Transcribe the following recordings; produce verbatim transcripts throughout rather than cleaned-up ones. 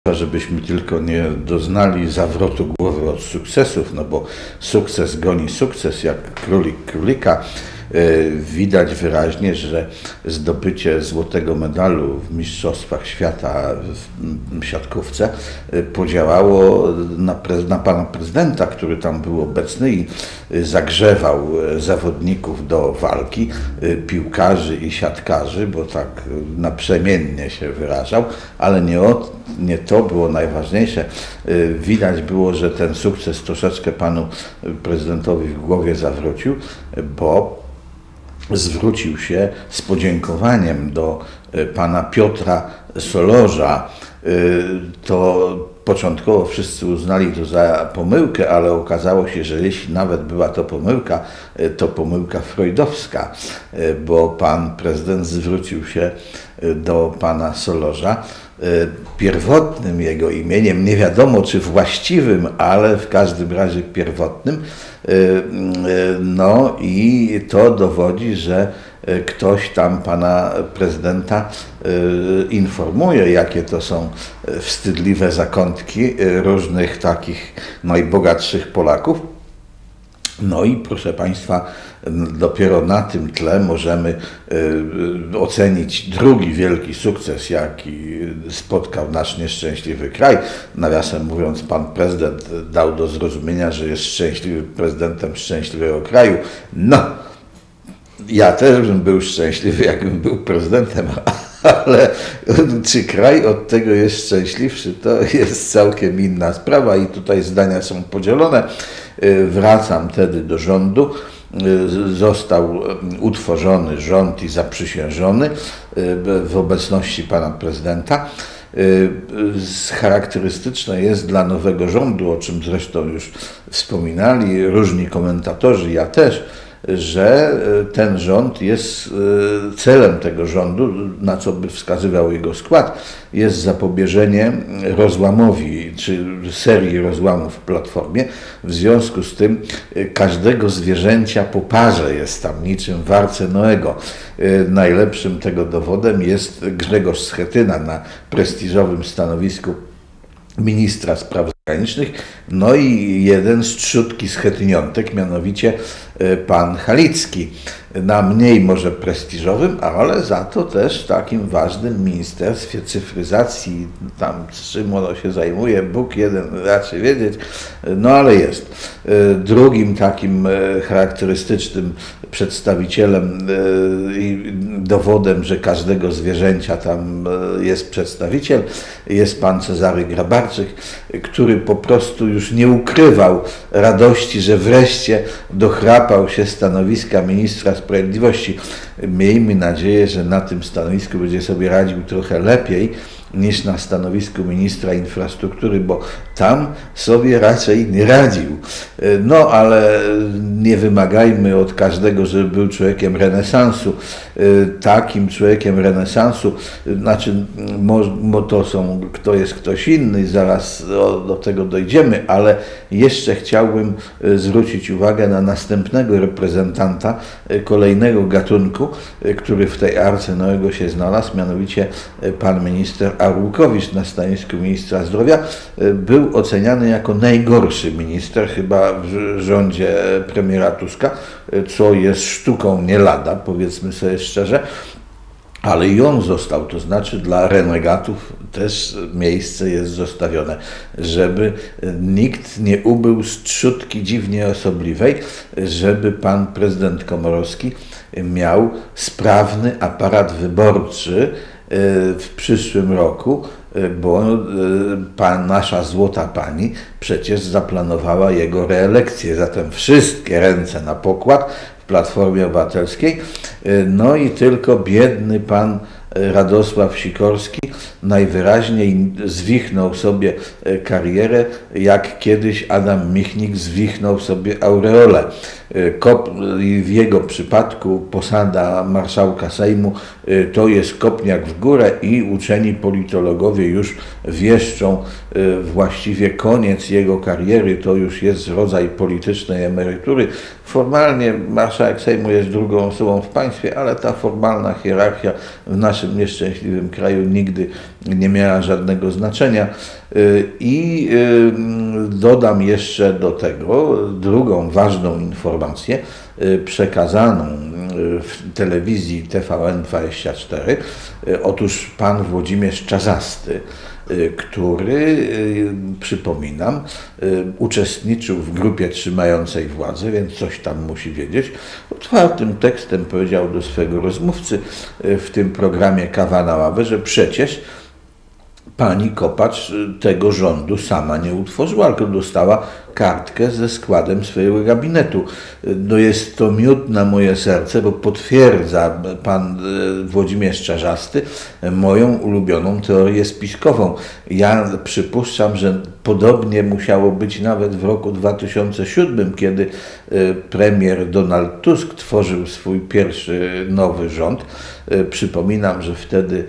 żebyśmy tylko nie doznali zawrotu głowy od sukcesów, no bo sukces goni sukces, jak królik królika. Widać wyraźnie, że zdobycie złotego medalu w Mistrzostwach Świata w siatkówce podziałało na, pre, na pana prezydenta, który tam był obecny i zagrzewał zawodników do walki, piłkarzy i siatkarzy, bo tak naprzemiennie się wyrażał, ale nie, o, nie to było najważniejsze. Widać było, że ten sukces troszeczkę panu prezydentowi w głowie zawrócił, bo zwrócił się z podziękowaniem do pana Piotra Solorza. To początkowo wszyscy uznali to za pomyłkę, ale okazało się, że jeśli nawet była to pomyłka, to pomyłka freudowska, bo pan prezydent zwrócił się do pana Solorza pierwotnym jego imieniem, nie wiadomo czy właściwym, ale w każdym razie pierwotnym. No i to dowodzi, że ktoś tam pana prezydenta informuje, jakie to są wstydliwe zakątki różnych takich najbogatszych Polaków. No i proszę państwa, dopiero na tym tle możemy ocenić drugi wielki sukces, jaki spotkał nasz nieszczęśliwy kraj. Nawiasem mówiąc, pan prezydent dał do zrozumienia, że jest szczęśliwym prezydentem szczęśliwego kraju. No, ja też bym był szczęśliwy, jakbym był prezydentem, ale czy kraj od tego jest szczęśliwszy, to jest całkiem inna sprawa i tutaj zdania są podzielone. Wracam wtedy do rządu. Został utworzony rząd i zaprzysiężony w obecności pana prezydenta. Charakterystyczne jest dla nowego rządu, o czym zresztą już wspominali różni komentatorzy, ja też, że ten rząd jest, celem tego rządu, na co by wskazywał jego skład, jest zapobieżenie rozłamowi, czy serii rozłamów w Platformie. W związku z tym każdego zwierzęcia po parze jest tam, niczym w Arce Noego. Najlepszym tego dowodem jest Grzegorz Schetyna na prestiżowym stanowisku ministra spraw zagranicznych, no i jeden z trzódki schetyniątek, mianowicie pan Halicki, na mniej może prestiżowym, ale za to też takim ważnym ministerstwie cyfryzacji, tam z czym ono się zajmuje, Bóg jeden raczy wiedzieć, no ale jest. Drugim takim charakterystycznym przedstawicielem i dowodem, że każdego zwierzęcia tam jest przedstawiciel, jest pan Cezary Grabarczyk, który po prostu już nie ukrywał radości, że wreszcie dochrapał się stanowiska ministra sprawiedliwości. Miejmy nadzieję, że na tym stanowisku będzie sobie radził trochę lepiej niż na stanowisku ministra infrastruktury, bo tam sobie raczej nie radził. No ale nie wymagajmy od każdego, żeby był człowiekiem renesansu. Takim człowiekiem renesansu, znaczy mo, to są, kto jest ktoś inny, zaraz do, do tego dojdziemy, ale jeszcze chciałbym zwrócić uwagę na następnego reprezentanta kolejnego gatunku, który w tej Arce Noego się znalazł, mianowicie pan minister Arłukowicz na stanowisku ministra zdrowia. Był oceniany jako najgorszy minister chyba w rządzie premiera Tuska, co jest sztuką nie lada, powiedzmy sobie szczerze, ale i on został, to znaczy dla renegatów też miejsce jest zostawione, żeby nikt nie ubył z trzódki dziwnie osobliwej, żeby pan prezydent Komorowski miał sprawny aparat wyborczy w przyszłym roku, bo pan, nasza złota pani przecież zaplanowała jego reelekcję, zatem wszystkie ręce na pokład w Platformie Obywatelskiej, no i tylko biedny pan Radosław Sikorski najwyraźniej zwichnął sobie karierę, jak kiedyś Adam Michnik zwichnął sobie aureolę. W jego przypadku posada marszałka Sejmu to jest kopniak w górę i uczeni politologowie już wieszczą właściwie koniec jego kariery, to już jest rodzaj politycznej emerytury. Formalnie marszałek Sejmu jest drugą osobą w państwie, ale ta formalna hierarchia w naszym nieszczęśliwym kraju nigdy nie miała żadnego znaczenia. I dodam jeszcze do tego drugą ważną informację przekazaną w telewizji T V N dwadzieścia cztery. Otóż pan Włodzimierz Czarzasty, który, przypominam, uczestniczył w grupie trzymającej władzę, więc coś tam musi wiedzieć. Otwartym tekstem powiedział do swego rozmówcy w tym programie Kawa na ławę, że przecież pani Kopacz tego rządu sama nie utworzyła, tylko dostała kartkę ze składem swojego gabinetu. No jest to miód na moje serce, bo potwierdza pan Włodzimierz Czarzasty moją ulubioną teorię spiskową. Ja przypuszczam, że podobnie musiało być nawet w roku dwa tysiące siódmym, kiedy premier Donald Tusk tworzył swój pierwszy nowy rząd. Przypominam, że wtedy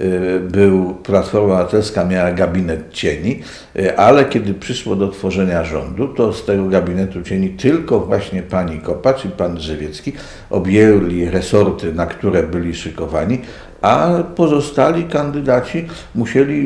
był Platforma Obywatelska, miała gabinet cieni, ale kiedy przyszło do tworzenia rządu, to z tego gabinetu cieni tylko właśnie pani Kopacz i pan Drzewiecki objęli resorty, na które byli szykowani, a pozostali kandydaci musieli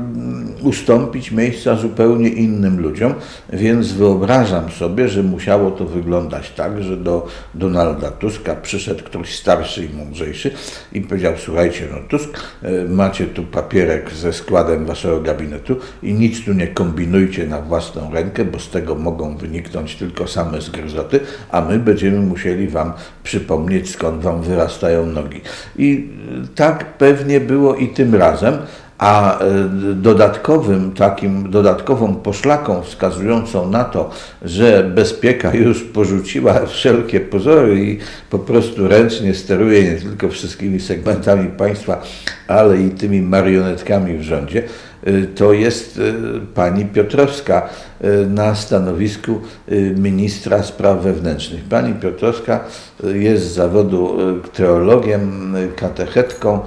ustąpić miejsca zupełnie innym ludziom, więc wyobrażam sobie, że musiało to wyglądać tak, że do Donalda Tuska przyszedł ktoś starszy i mądrzejszy i powiedział: słuchajcie, no Tusk, macie tu papierek ze składem waszego gabinetu i nic tu nie kombinujcie na własną rękę, bo z tego mogą wyniknąć tylko same zgryzoty, a my będziemy musieli wam przypomnieć, skąd wam wyrastają nogi. I tak pewnie było i tym razem, a dodatkowym takim, dodatkową poszlaką wskazującą na to, że bezpieka już porzuciła wszelkie pozory i po prostu ręcznie steruje nie tylko wszystkimi segmentami państwa, ale i tymi marionetkami w rządzie, to jest pani Piotrowska na stanowisku ministra spraw wewnętrznych. Pani Piotrowska jest z zawodu teologiem, katechetką,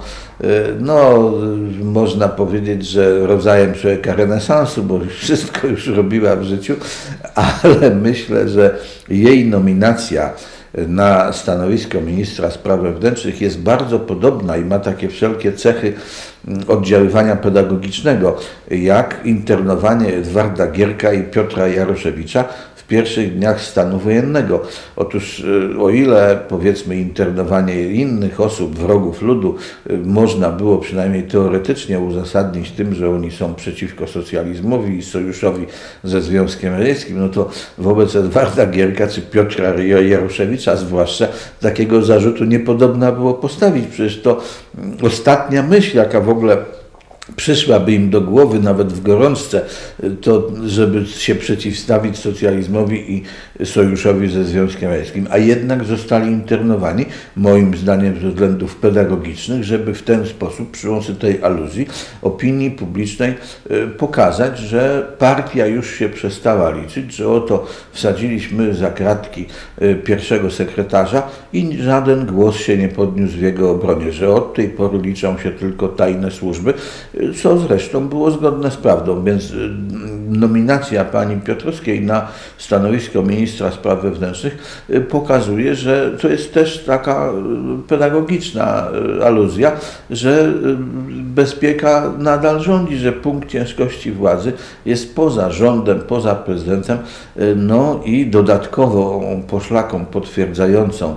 no można powiedzieć, że rodzajem człowieka renesansu, bo wszystko już robiła w życiu, ale myślę, że jej nominacja na stanowisko ministra spraw wewnętrznych jest bardzo podobna i ma takie wszelkie cechy oddziaływania pedagogicznego, jak internowanie Edwarda Gierka i Piotra Jaroszewicza w pierwszych dniach stanu wojennego. Otóż o ile, powiedzmy, internowanie innych osób, wrogów ludu, można było przynajmniej teoretycznie uzasadnić tym, że oni są przeciwko socjalizmowi i sojuszowi ze Związkiem Radzieckim, no to wobec Edwarda Gierka czy Piotra Jaroszewicza zwłaszcza takiego zarzutu niepodobna było postawić. Przecież to ostatnia myśl, jaka w ogóle przyszłaby im do głowy, nawet w gorączce, to żeby się przeciwstawić socjalizmowi i sojuszowi ze Związkiem Radzieckim, a jednak zostali internowani, moim zdaniem ze względów pedagogicznych, żeby w ten sposób, przy pomocy tej aluzji, opinii publicznej pokazać, że partia już się przestała liczyć, że oto wsadziliśmy za kratki pierwszego sekretarza i żaden głos się nie podniósł w jego obronie, że od tej pory liczą się tylko tajne służby, co zresztą było zgodne z prawdą, więc nominacja pani Piotrowskiej na stanowisko ministra spraw wewnętrznych pokazuje, że to jest też taka pedagogiczna aluzja, że bezpieka nadal rządzi, że punkt ciężkości władzy jest poza rządem, poza prezydentem, no i dodatkową poszlaką potwierdzającą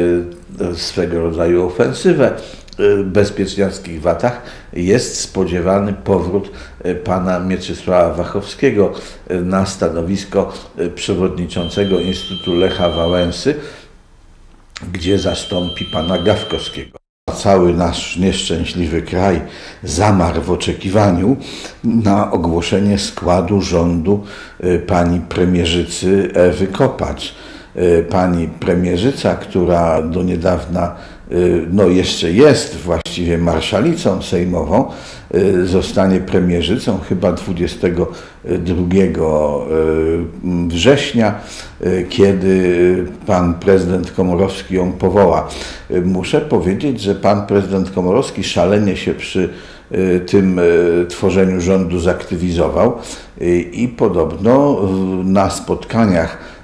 swego rodzaju ofensywę bezpieczniarskich watach jest spodziewany powrót pana Mieczysława Wachowskiego na stanowisko przewodniczącego Instytutu Lecha Wałęsy, gdzie zastąpi pana Gawkowskiego. Cały nasz nieszczęśliwy kraj zamarł w oczekiwaniu na ogłoszenie składu rządu pani premierzycy Ewy Kopacz. Pani premierzyca, która do niedawna no jeszcze jest właściwie marszalicą sejmową, zostanie premierzycą chyba dwudziestego drugiego września, kiedy pan prezydent Komorowski ją powoła. Muszę powiedzieć, że pan prezydent Komorowski szalenie się przy tym tworzeniu rządu zaktywizował i podobno na spotkaniach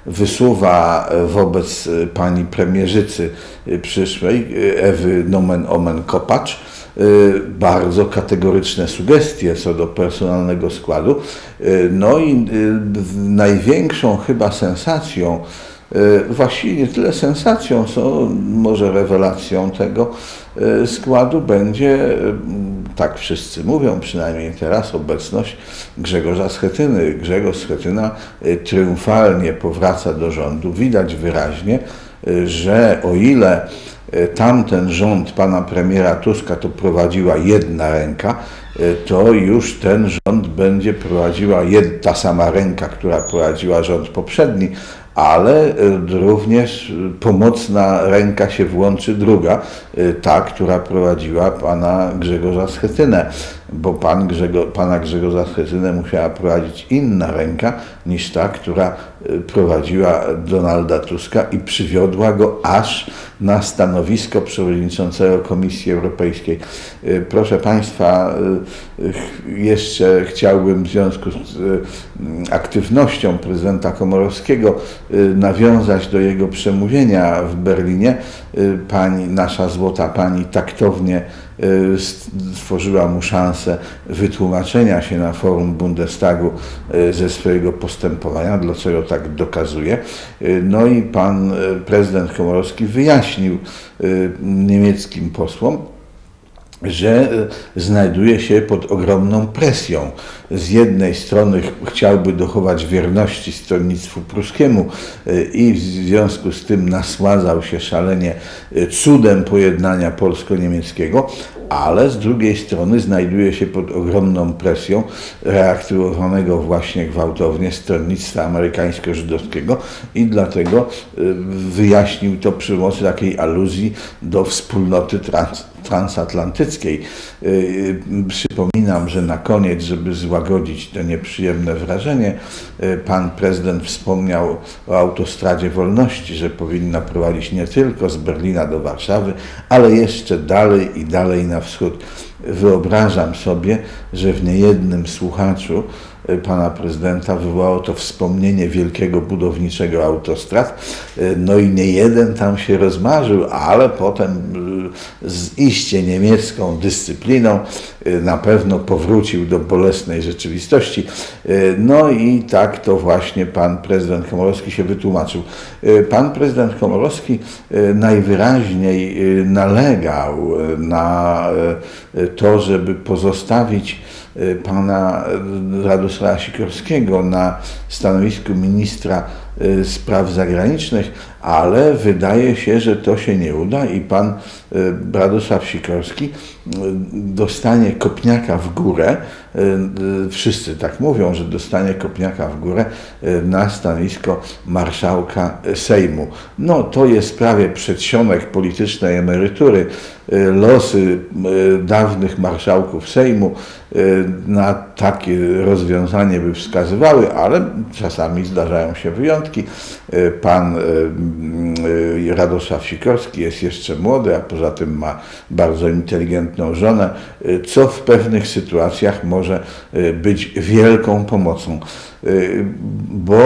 wysuwa wobec pani premierzycy przyszłej, Ewy nomen omen Kopacz, bardzo kategoryczne sugestie co do personalnego składu. No i największą chyba sensacją, właściwie nie tyle sensacją, co może rewelacją tego składu będzie, tak wszyscy mówią, przynajmniej teraz, obecność Grzegorza Schetyny. Grzegorz Schetyna triumfalnie powraca do rządu. Widać wyraźnie, że o ile tamten rząd pana premiera Tuska to prowadziła jedna ręka, to już ten rząd będzie prowadziła jed, ta sama ręka, która prowadziła rząd poprzedni, ale również pomocna ręka się włączy druga, ta, która prowadziła pana Grzegorza Schetynę, bo pan Grzegorz, pana Grzegorza Schetynę musiała prowadzić inna ręka niż ta, która prowadziła Donalda Tuska i przywiodła go aż na stanowisko przewodniczącego Komisji Europejskiej. Proszę Państwa, jeszcze chciałbym w związku z aktywnością prezydenta Komorowskiego nawiązać do jego przemówienia w Berlinie. Pani, nasza złota pani taktownie stworzyła mu szansę wytłumaczenia się na forum Bundestagu ze swojego postępowania, dlaczego tak dokazuje. No i pan prezydent Komorowski wyjaśnił niemieckim posłom, że znajduje się pod ogromną presją. Z jednej strony chciałby dochować wierności stronnictwu pruskiemu i w związku z tym nasładzał się szalenie cudem pojednania polsko-niemieckiego, ale z drugiej strony znajduje się pod ogromną presją reaktywowanego właśnie gwałtownie stronnictwa amerykańsko-żydowskiego i dlatego wyjaśnił to przy pomocy takiej aluzji do wspólnoty trans transatlantyckiej. Przypominam, że na koniec, żeby złagodzić to nieprzyjemne wrażenie, pan prezydent wspomniał o autostradzie wolności, że powinna prowadzić nie tylko z Berlina do Warszawy, ale jeszcze dalej i dalej na wschód. Wyobrażam sobie, że w niejednym słuchaczu pana prezydenta wywołało to wspomnienie wielkiego budowniczego autostrad. No i nie jeden tam się rozmarzył, ale potem z iście niemiecką dyscypliną na pewno powrócił do bolesnej rzeczywistości. No i tak to właśnie pan prezydent Komorowski się wytłumaczył. Pan prezydent Komorowski najwyraźniej nalegał na to, żeby pozostawić pana Radosława Sikorskiego na stanowisku ministra spraw zagranicznych, ale wydaje się, że to się nie uda i pan Radosław Sikorski dostanie kopniaka w górę, wszyscy tak mówią, że dostanie kopniaka w górę na stanowisko marszałka Sejmu. No to jest prawie przedsionek politycznej emerytury. Losy dawnych marszałków Sejmu na takie rozwiązanie by wskazywały, ale czasami zdarzają się wyjątki. Pan Radosław Sikorski jest jeszcze młody, a poza tym ma bardzo inteligentną żonę, co w pewnych sytuacjach może być wielką pomocą. Bo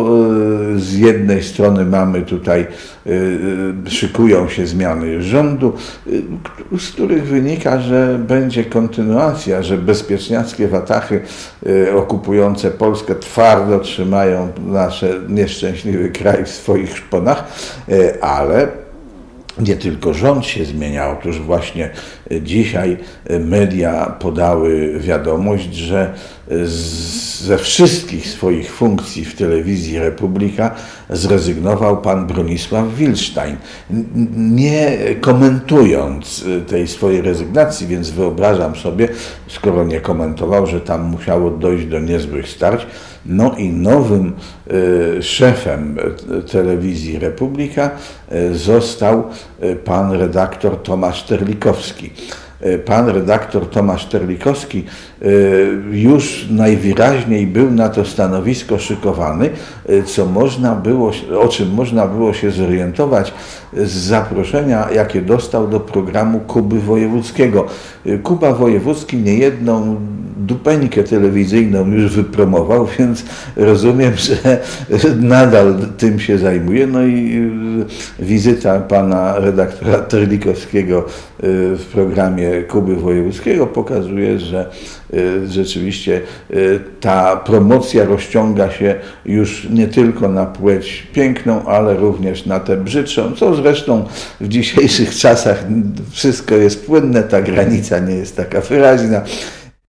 z jednej strony mamy tutaj, szykują się zmiany rządu, z których wynika, że będzie kontynuacja, że bezpieczniackie watachy okupujące Polskę twardo trzymają nasz nieszczęśliwy kraj w swoich szponach, ale nie tylko rząd się zmienia. Otóż właśnie dzisiaj media podały wiadomość, że ze wszystkich swoich funkcji w telewizji Republika zrezygnował pan Bronisław Wilstein, nie komentując tej swojej rezygnacji, więc wyobrażam sobie, skoro nie komentował, że tam musiało dojść do niezłych starć. No i nowym y, szefem telewizji Republika y, został y, pan redaktor Tomasz Terlikowski. Y, pan redaktor Tomasz Terlikowski y, już najwyraźniej był na to stanowisko szykowany, y, co można było, o czym można było się zorientować z zaproszenia, jakie dostał do programu Kuby Wojewódzkiego. Y, Kuba Wojewódzki niejedną dupeńkę telewizyjną już wypromował, więc rozumiem, że nadal tym się zajmuje. No i wizyta pana redaktora Terlikowskiego w programie Kuby Wojewódzkiego pokazuje, że rzeczywiście ta promocja rozciąga się już nie tylko na płeć piękną, ale również na tę brzydszą, co zresztą w dzisiejszych czasach wszystko jest płynne, ta granica nie jest taka wyraźna.